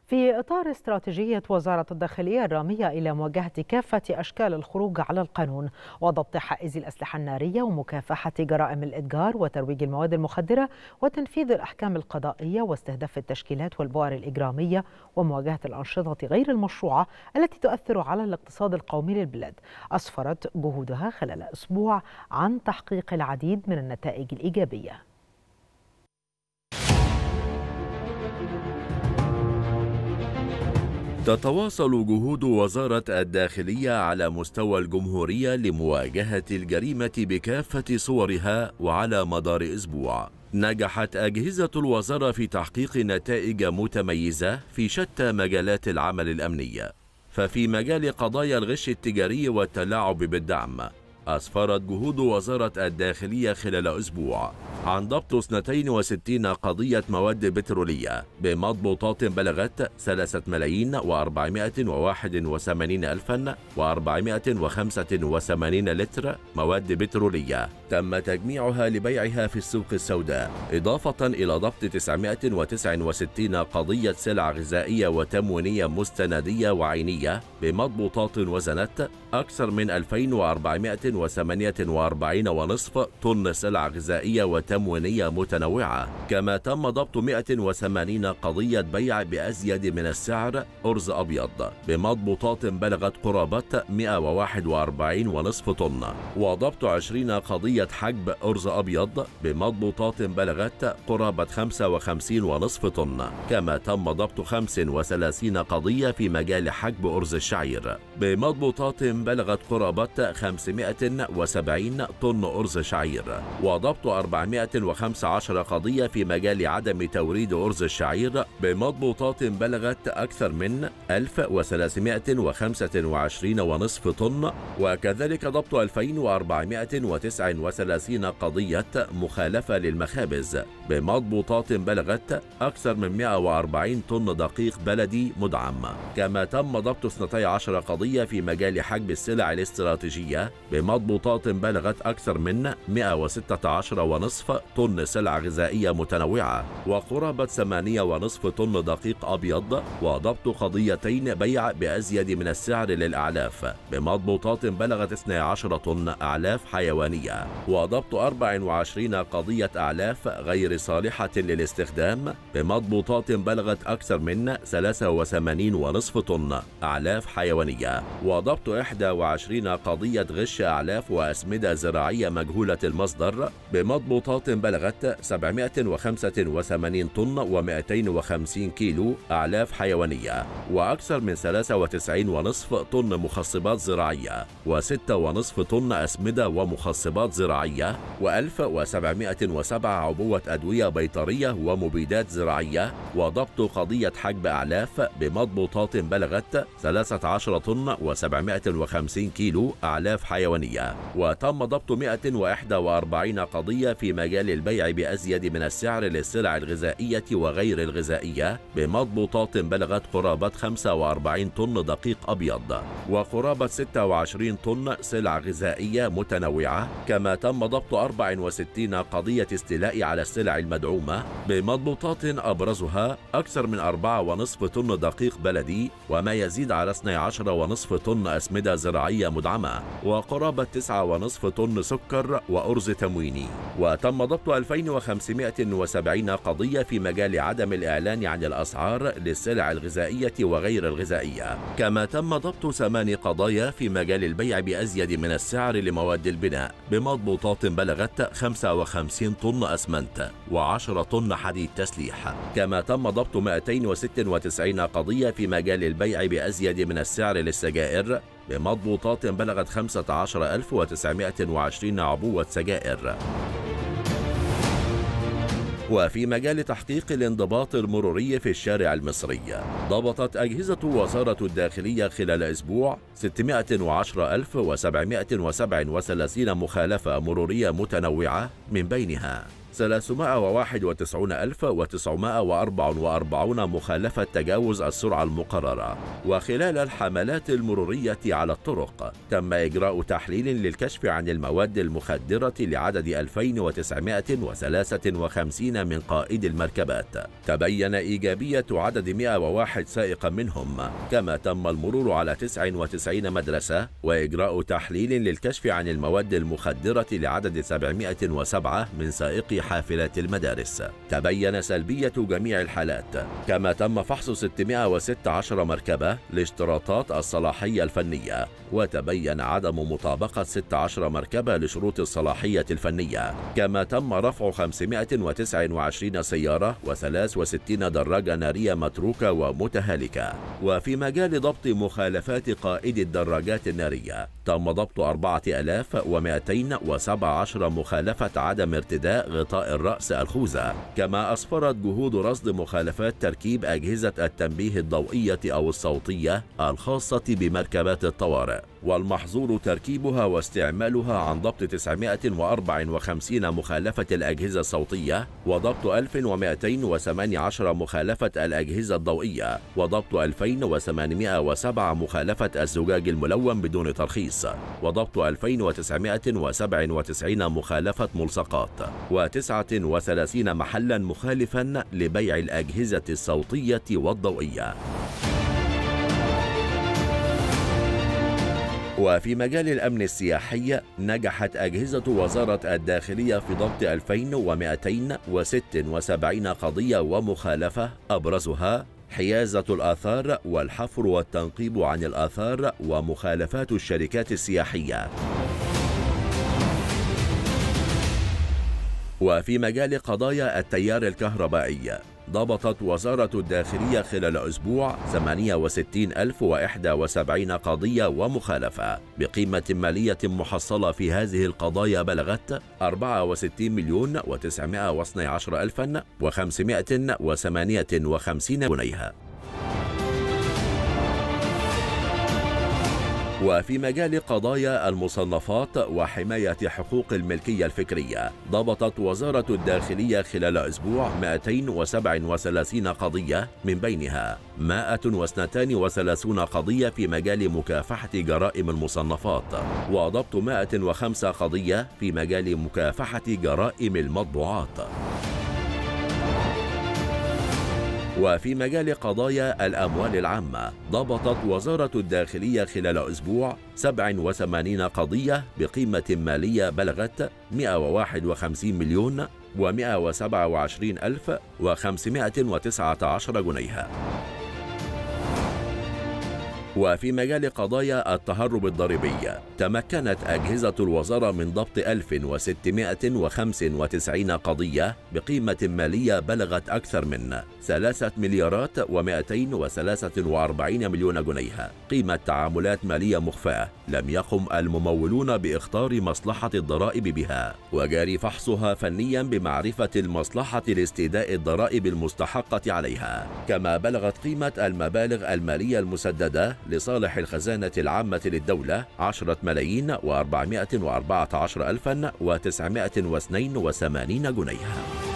في إطار استراتيجية وزارة الداخلية الرامية إلى مواجهة كافة أشكال الخروج على القانون وضبط حائز الأسلحة النارية ومكافحة جرائم الإتجار وترويج المواد المخدرة وتنفيذ الأحكام القضائية واستهداف التشكيلات والبؤر الإجرامية ومواجهة الأنشطة غير المشروعة التي تؤثر على الاقتصاد القومي للبلاد، أسفرت جهودها خلال أسبوع عن تحقيق العديد من النتائج الإيجابية. تتواصل جهود وزارة الداخلية على مستوى الجمهورية لمواجهة الجريمة بكافة صورها، وعلى مدار أسبوع نجحت أجهزة الوزارة في تحقيق نتائج متميزة في شتى مجالات العمل الأمنية. ففي مجال قضايا الغش التجاري والتلاعب بالدعم، أسفرت جهود وزارة الداخلية خلال أسبوع عن ضبط 62 قضية مواد بترولية بمضبوطات بلغت 3,481,485 لتر مواد بترولية تم تجميعها لبيعها في السوق السوداء، إضافة إلى ضبط 969 قضية سلع غذائية وتموينية مستندية وعينية بمضبوطات وزنت أكثر من 2448.5 طن سلع غذائية وتموينية متنوعة. كما تم ضبط 180 قضية بيع بأزيد من السعر أرز أبيض بمضبوطات بلغت قرابة 141.5 طن، وضبط 20 قضية حجب أرز أبيض بمضبوطات بلغت قرابة 55.5 طن. كما تم ضبط 35 قضية في مجال حجب أرز الشعير بمضبوطات بلغت قرابة 570 طن أرز شعير، وضبط 415 قضية في مجال عدم توريد أرز الشعير بمضبوطات بلغت أكثر من 1325.5 طن، وكذلك ضبط 2439 قضية مخالفة للمخابز بمضبوطات بلغت أكثر من 140 طن دقيق بلدي مدعم. كما تم ضبط 12 قضية في مجال حجب السلع الاستراتيجية بمضبوطات بلغت أكثر من 116.5 طن سلع غذائية متنوعة، وقرابة 8.5 طن دقيق أبيض، وضبط قضيتين بيع بأزيد من السعر للأعلاف بمضبوطات بلغت 12 طن أعلاف حيوانية، وضبط 24 قضية أعلاف غير صالحة للاستخدام بمضبوطات بلغت أكثر من 83.5 طن أعلاف حيوانية، وضبط 21 قضية غش أعلاف وأسمدة زراعية مجهولة المصدر بمضبوطات بلغت 785 طن و250 كيلو أعلاف حيوانية، وأكثر من 93.5 طن مخصبات زراعية و6.5 طن أسمدة ومخصبات زراعية و1707 عبوة أدوية بيطرية ومبيدات زراعية، وضبط قضية حجب أعلاف بمضبوطات بلغت 13 طن و750 كيلو أعلاف حيوانية. وتم ضبط 141 قضية في مجال البيع بأزيد من السعر للسلع الغذائية وغير الغذائية بمضبوطات بلغت قرابة 45 طن دقيق أبيض، وقرابة 26 طن سلع غذائية متنوعة. كما تم ضبط 64 قضية استيلاء على السلع المدعومة بمضبوطات أبرزها أكثر من 4.5 طن دقيق بلدي، وما يزيد على 12.5 طن أسمدة زراعية مدعمة، وقرابة 9.5 طن سكر وأرز تمويني. وتم ضبط 2570 قضية في مجال عدم الإعلان عن الأسعار للسلع الغذائية وغير الغذائية. كما تم ضبط 8 قضايا في مجال البيع بأزيد من السعر لمواد البناء بمضبوطات بلغت 55 طن أسمنت و10 طن حديد تسليح. كما تم ضبط 296 قضية في مجال البيع بأزيد من السعر للسجائر بمضبوطات بلغت 15,920 عبوة سجائر. وفي مجال تحقيق الانضباط المروري في الشارع المصري، ضبطت أجهزة وزارة الداخلية خلال أسبوع 610,737 مخالفة مرورية متنوعة، من بينها 391,944 مخالفة تجاوز السرعة المقررة. وخلال الحملات المرورية على الطرق تم إجراء تحليل للكشف عن المواد المخدرة لعدد 2953 من قائدي المركبات. تبين إيجابية عدد 101 سائقا منهم، كما تم المرور على 99 مدرسة وإجراء تحليل للكشف عن المواد المخدرة لعدد 707 من سائقي حافلات المدارس. تبين سلبية جميع الحالات، كما تم فحص 616 مركبة لاشتراطات الصلاحية الفنية، وتبين عدم مطابقة 16 مركبة لشروط الصلاحية الفنية. كما تم رفع 529 سيارة و63 دراجة نارية متروكة ومتهالكة. وفي مجال ضبط مخالفات قائدي الدراجات النارية تم ضبط 4217 مخالفة عدم ارتداء غطاء الرأس الخوذة. كما أسفرت جهود رصد مخالفات تركيب أجهزة التنبيه الضوئية أو الصوتية الخاصة بمركبات الطوارئ، والمحظور تركيبها واستعمالها، عن ضبط 954 مخالفة الأجهزة الصوتية، وضبط 1218 مخالفة الأجهزة الضوئية، وضبط 2807 مخالفة الزجاج الملون بدون ترخيص، وضبط 2997 مخالفة ملصقات، و39 محلا مخالفا لبيع الأجهزة الصوتية والضوئية. وفي مجال الأمن السياحي نجحت أجهزة وزارة الداخلية في ضبط 2276 قضية ومخالفة، أبرزها حيازة الآثار والحفر والتنقيب عن الآثار ومخالفات الشركات السياحية. وفي مجال قضايا التيار الكهربائي ضبطت وزارة الداخلية خلال أسبوع 68,071 قضية ومخالفة بقيمة مالية محصلة في هذه القضايا بلغت 64,912,558 جنيه. وفي مجال قضايا المصنفات وحماية حقوق الملكية الفكرية ضبطت وزارة الداخلية خلال أسبوع 237 قضية، من بينها 132 قضية في مجال مكافحة جرائم المصنفات، وضبط 105 قضية في مجال مكافحة جرائم المطبوعات. وفي مجال قضايا الأموال العامة ضبطت وزارة الداخلية خلال أسبوع 87 قضية بقيمة مالية بلغت 151,127,519 جنيه. وفي مجال قضايا التهرب الضريبي تمكنت أجهزة الوزارة من ضبط 1695 قضية بقيمة مالية بلغت أكثر من 3,243 مليون جنيه قيمة تعاملات مالية مخفاة لم يقم الممولون بإخطار مصلحة الضرائب بها، وجاري فحصها فنيا بمعرفة المصلحة لاستيداء الضرائب المستحقة عليها. كما بلغت قيمة المبالغ المالية المسددة لصالح الخزانة العامة للدولة 10,414,982 جنيه.